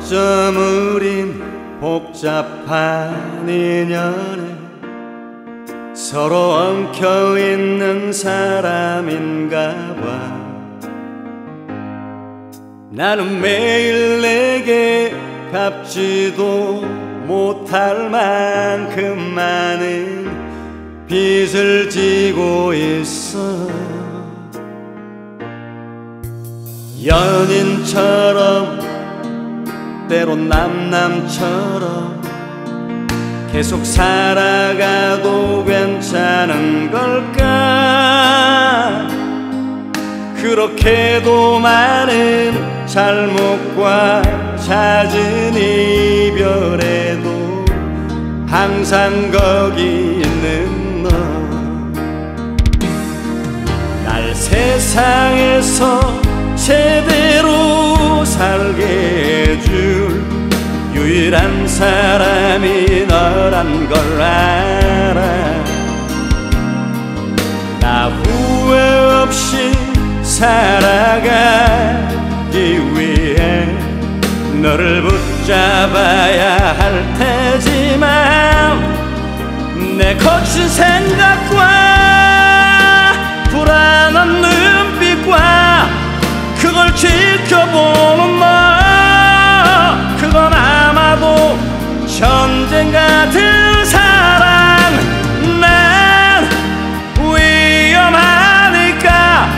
어쩜 우린 복잡한 인연에 서로 엉켜있는 사람인가 봐. 나는 매일 내게 갚지도 못할 만큼 많은 빚을 지고 있어. 연인처럼 때론 남남처럼 계속 살아가도 괜찮은 걸까? 그렇게도 많은 잘못과 잦은 이별에도 항상 거기 있는 너. 날 세상에서 제대로 살게 해줄 유일한 사람이 너란 걸 알아. 나 후회 없이 살아가기 위해 너를 붙잡아야 할 테지만 내 거친 생각과 불안한 눈빛과 그걸 지켜보는 너, 그건 아마도 전쟁 같은 사랑. 난 위험하니까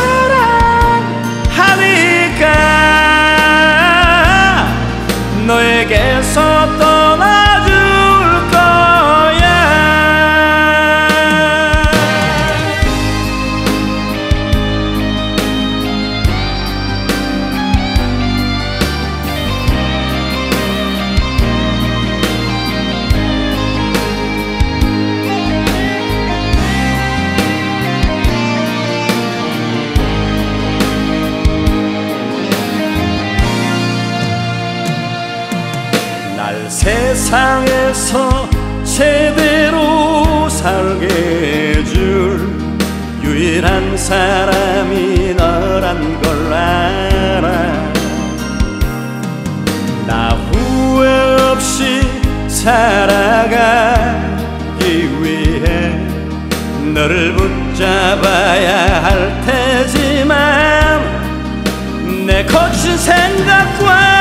사랑하니까 너에게서 떠나줄 거야. 날 세상에서 제대로 살게 해줄 유일한 사람이 너란 걸 알아. 나 후회 없이 살아가기 위해 너를 붙잡아야 할 테지만 내 거친 생각과